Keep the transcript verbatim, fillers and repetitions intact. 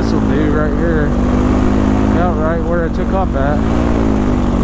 this will do right here. Yeah, right where I took off at.